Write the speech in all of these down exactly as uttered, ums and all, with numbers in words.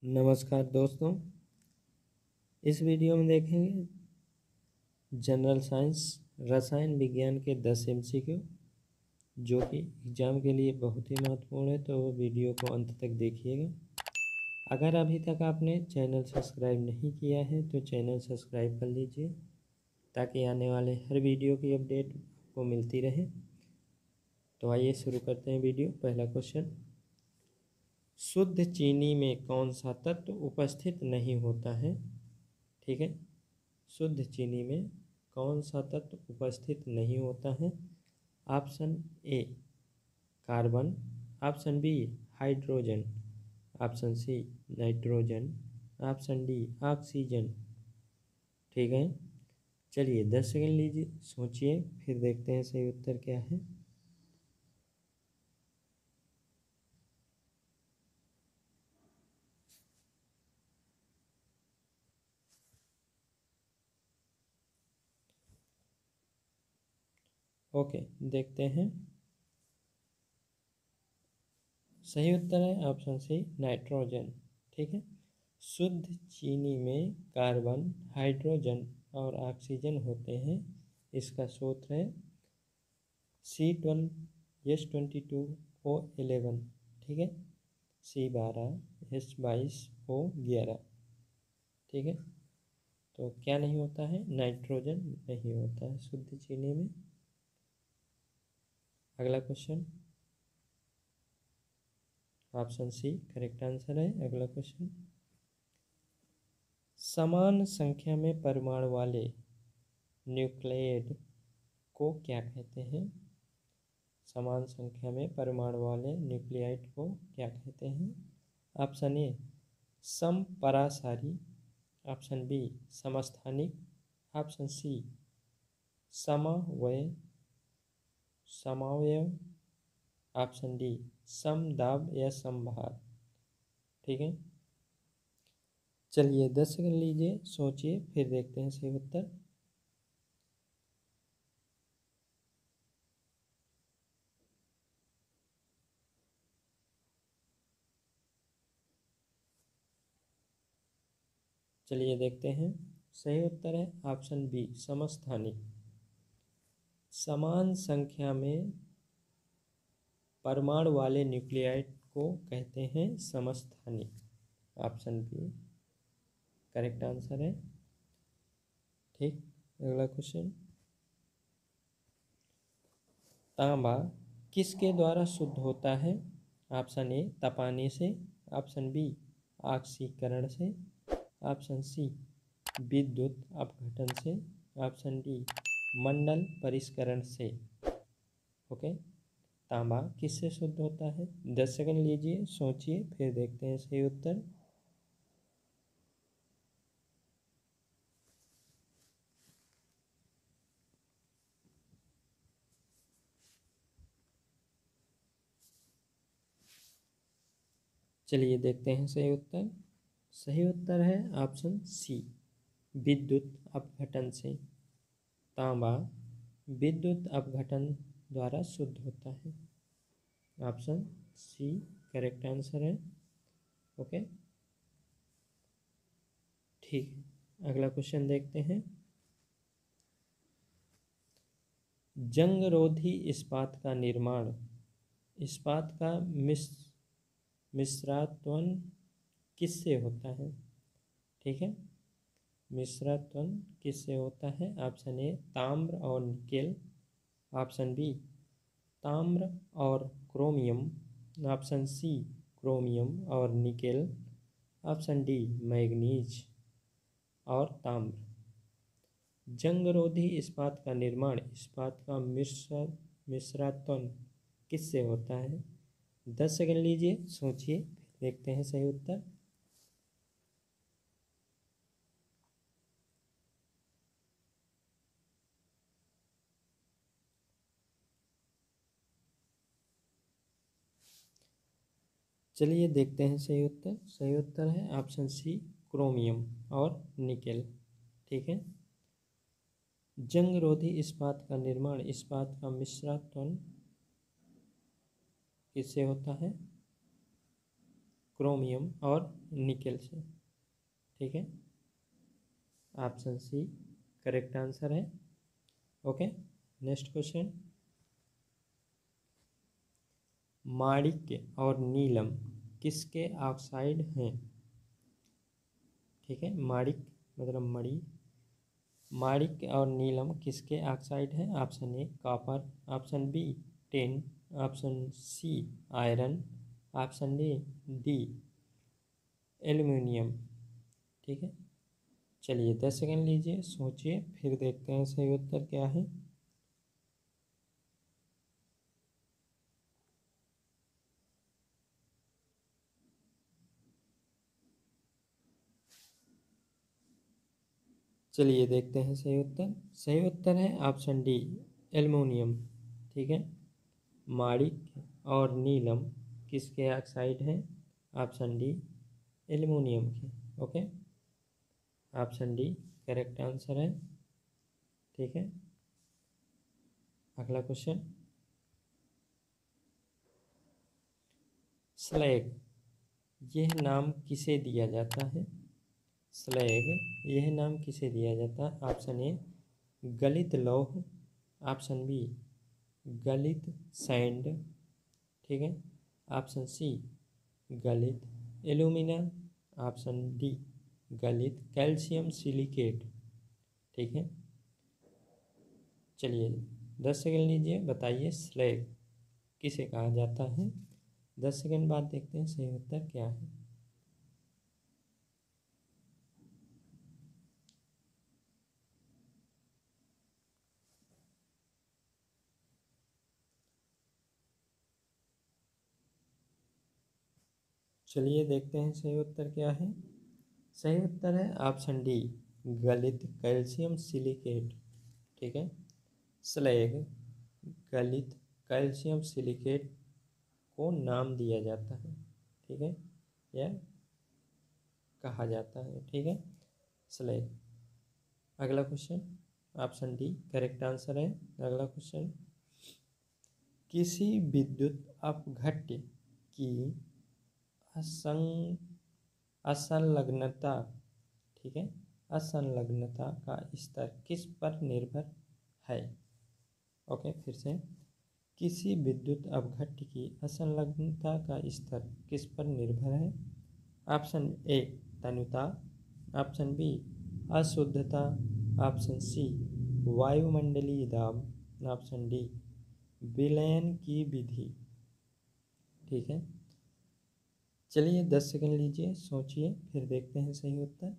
नमस्कार दोस्तों, इस वीडियो में देखेंगे जनरल साइंस रसायन विज्ञान के दस एमसीक्यू जो कि एग्ज़ाम के लिए बहुत ही महत्वपूर्ण है। तो वो वीडियो को अंत तक देखिएगा। अगर अभी तक आपने चैनल सब्सक्राइब नहीं किया है तो चैनल सब्सक्राइब कर लीजिए ताकि आने वाले हर वीडियो की अपडेट आपको मिलती रहे। तो आइए शुरू करते हैं वीडियो। पहला क्वेश्चन, शुद्ध चीनी में कौन सा तत्व उपस्थित नहीं होता है? ठीक है, शुद्ध चीनी में कौन सा तत्व उपस्थित नहीं होता है? Option A carbon, option B hydrogen, option C nitrogen, option D oxygen. ठीक है, चलिए दस सेकंड लीजिए, सोचिए, फिर देखते हैं सही उत्तर क्या है। ओके, देखते हैं। सही उत्तर है ऑप्शन सी नाइट्रोजन। ठीक है, शुद्ध चीनी में कार्बन, हाइड्रोजन और ऑक्सीजन होते हैं। इसका सूत्र है C twelve S twenty two O eleven. ठीक है, सी बारह एस बाईस ओ ग्यारह। ठीक है, तो क्या नहीं होता है? नाइट्रोजन नहीं होता है शुद्ध चीनी में। अगला question, option C correct answer है। अगला क्वेश्चन, समान संख्या में परमाणु वाले न्यूक्लियड को क्या कहते हैं? समान संख्या में परमाणु वाले न्यूक्लियाइड को क्या कहते हैं? ऑप्शन ए समपरासारी, ऑप्शन बी समस्थानिक, ऑप्शन सी समवय समावयव, ऑप्शन डी समदाब या समभार। ठीक है, चलिए दस सेकंड लीजिए, सोचिए, फिर देखते हैं सही उत्तर। चलिए देखते हैं, सही उत्तर है ऑप्शन बी समस्थानिक। समान संख्या में परमाणु वाले न्यूक्लियाइड को कहते हैं समस्थानिक। ऑप्शन बी करेक्ट आंसर है। ठीक, अगला क्वेश्चन, तांबा किसके द्वारा शुद्ध होता है? ऑप्शन ए तपाने से, ऑप्शन बी ऑक्सीकरण से, ऑप्शन सी विद्युत अपघटन से, ऑप्शन डी मंडल परिष्करण से। ओके, तांबा किससे शुद्ध होता है? दस सेकंड लीजिए, सोचिए, फिर देखते हैं सही उत्तर। चलिए देखते हैं सही उत्तर। सही उत्तर है ऑप्शन सी विद्युत अपघटन से। तांबा विद्युत अपघटन द्वारा शुद्ध होता है। ऑप्शन सी करेक्ट आंसर है। ओके, ठीक है, अगला क्वेश्चन देखते हैं। जंगरोधी इस्पात का निर्माण इस्पात का मिस मिश्रात्वन किससे होता है? ठीक है, मिश्रात्वन किससे होता है? ऑप्शन ए ताम्र और निकेल, ऑप्शन बी ताम्र और क्रोमियम, ऑप्शन सी क्रोमियम और निकेल, ऑप्शन डी मैग्नीज और ताम्र। जंगरोधी इस्पात का निर्माण इस्पात का मिश्र मिश्रात्वन किससे होता है? दस सेकंड लीजिए, सोचिए, देखते हैं सही उत्तर। चलिए देखते हैं सही उत्तर। सही उत्तर है ऑप्शन सी क्रोमियम और निकेल। ठीक है, जंगरोधी इस्पात का निर्माण इस्पात का मिश्रात्वन किससे होता है? क्रोमियम और निकेल से। ठीक है, ऑप्शन सी करेक्ट आंसर है। ओके, नेक्स्ट क्वेश्चन, माणिक्य और नीलम किसके ऑक्साइड हैं? ठीक है, माणिक मतलब मणि, माणिक्य और नीलम किसके ऑक्साइड हैं? Option A copper, option B tin, option C iron, option D D aluminium. ठीक है, चलिए दस सेकंड लीजिए, सोचिए, फिर देखते हैं सही उत्तर क्या है। चलिए देखते हैं सही उत्तर। सही उत्तर है ऑप्शन डी एल्युमिनियम। ठीक है, माणिक्य और नीलम किसके ऑक्साइड हैं? ऑप्शन डी एल्युमिनियम के। Okay, option D correct answer है। ठीक है, अगला क्वेश्चन, स्लैग यह नाम किसे दिया जाता है? स्लैग यह नाम किसे दिया जाता है? ऑप्शन ए गलित लौह, ऑप्शन बी गलित सैंड, ठीक है, ऑप्शन सी गलित एल्यूमिना, ऑप्शन डी गलित कैल्शियम सिलिकेट। ठीक है, चलिए दस सेकंड लीजिए, बताइए स्लैग किसे कहा जाता है? दस सेकंड बाद देखते हैं सही उत्तर क्या है। चलिए देखते हैं सही उत्तर क्या है। सही उत्तर है ऑप्शन डी गलित कैल्शियम सिलिकेट। ठीक है, स्लैग गलित कैल्शियम सिलिकेट को नाम दिया जाता है। ठीक है, यह कहा जाता है। ठीक है, स्लैग। अगला question, option D correct answer है। अगला क्वेश्चन, किसी विद्युत अपघट्य की असंग असंलग्नता, ठीक है, असंलग्नता का स्तर किस पर निर्भर है? ओके, फिर से, किसी विद्युत अपघट्य की असंलग्नता का स्तर किस पर निर्भर है? ऑप्शन ए तन्यता, ऑप्शन बी अशुद्धता, ऑप्शन सी वायुमंडलीय दाब, ऑप्शन डी विलयन की विधि। ठीक है, चलिए दस सेकंड लीजिए, सोचिए, फिर देखते हैं सही उत्तर।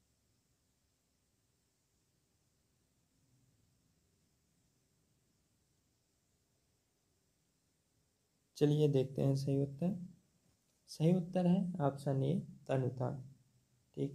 चलिए देखते हैं सही उत्तर। सही उत्तर है ऑप्शन ए तन्यता। ठीक,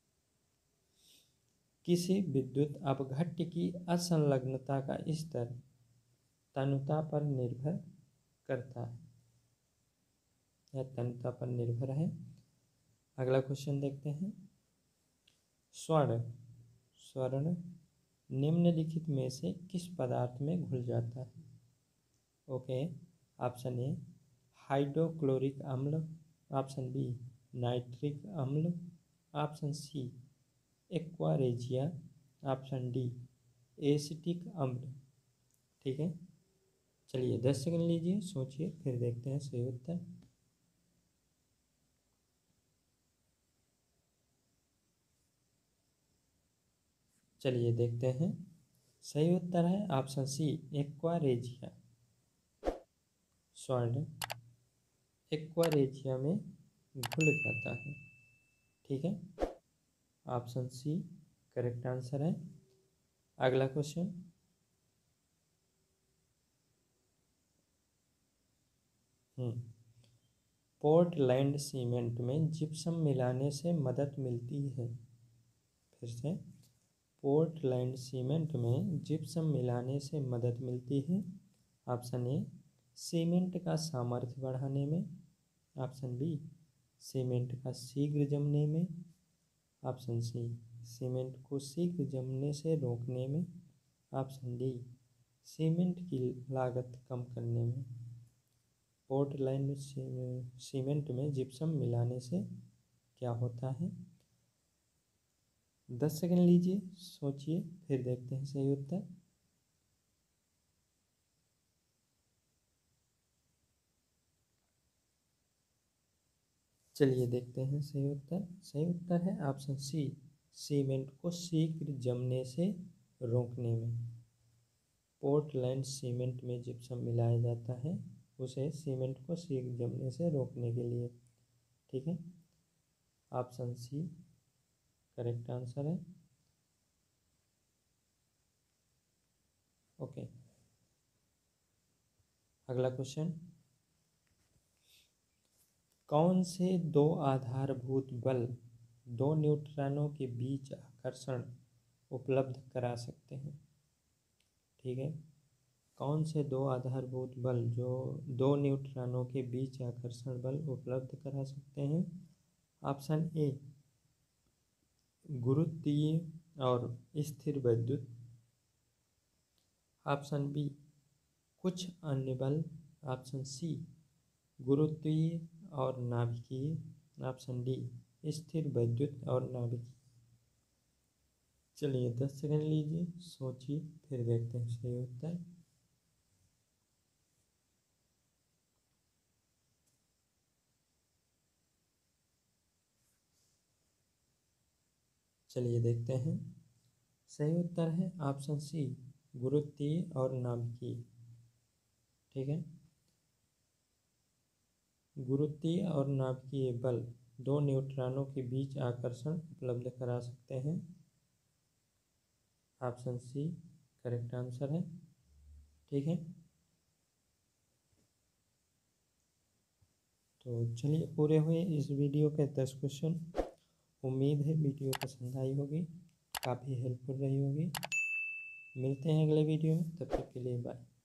किसी विद्युत अपघट्य की असंलग्नता का स्तर तन्यता पर निर्भर करता है, या तन्यता पर निर्भर है। अगला क्वेश्चन देखते हैं, स्वर्ण स्वर्ण निम्नलिखित में से किस पदार्थ में घुल जाता है? ओके, ऑप्शन ए हाइड्रोक्लोरिक अम्ल, ऑप्शन बी नाइट्रिक अम्ल, option C aqua regia, option D acetic अम्ल। ठीक है, चलिए दस सेकंड लीजिए, सोचिए, फिर देखते हैं सही उत्तर। चलिए देखते हैं, सही उत्तर है ऑप्शन सी एक्वा रेजिया। स्वर्ण एक्वा रेजिया में घुल जाता है। ठीक है, ऑप्शन सी करेक्ट आंसर है। अगला क्वेश्चन, हम्म पोर्टलैंड सीमेंट में जिप्सम मिलाने से मदद मिलती है। फिर से, पोर्टलैंड सीमेंट में जिप्सम मिलाने से मदद मिलती है। ऑप्शन ए सीमेंट का सामर्थ्य बढ़ाने में, ऑप्शन बी सीमेंट का शीघ्र जमने में, ऑप्शन सी सीमेंट को शीघ्र जमने से रोकने में, ऑप्शन डी सीमेंट की लागत कम करने में। पोर्टलैंड में सी- सीमेंट में जिप्सम मिलाने से क्या होता है? दस सेकंड लीजिए, सोचिए, फिर देखते हैं सही उत्तर। चलिए देखते हैं सही उत्तर। सही उत्तर है ऑप्शन सी, सीमेंट को शीघ्र जमने से रोकने में। पोर्टलैंड सीमेंट में जिप्सम मिलाया जाता है उसे सीमेंट को शीघ्र जमने से रोकने के लिए। ठीक है, ऑप्शन सी करेक्ट आंसर है। ओके, अगला क्वेश्चन, कौन से दो आधारभूत बल दो न्यूट्रॉनों के बीच आकर्षण उपलब्ध करा सकते हैं? ठीक है, कौन से दो आधारभूत बल जो दो न्यूट्रॉनों के बीच आकर्षण बल उपलब्ध करा सकते हैं? ऑप्शन ए गुरुत्वीय और स्थिर वैद्युत, ऑप्शन बी कुछ अन्य बल, ऑप्शन सी गुरुत्वीय और नाभिकीय, ऑप्शन डी स्थिर वैद्युत और नाभिकीय। चलिए दस सेकंड लीजिए, सोचिए, फिर देखते हैं सही उत्तर। चलिए देखते हैं, सही उत्तर है ऑप्शन सी गुरुत्वीय और नाभिकीय। ठीक है, गुरुत्वीय और नाभिकीय बल दो न्यूट्रॉनों के बीच आकर्षण उपलब्ध करा सकते हैं। ऑप्शन सी करेक्ट आंसर है। ठीक है, तो चलिए पूरे हुए इस वीडियो के दस क्वेश्चन। उम्मीद है वीडियो पसंद आई होगी, काफ़ी हेल्पफुल रही होगी। मिलते हैं अगले वीडियो में, तब तक के लिए बाय।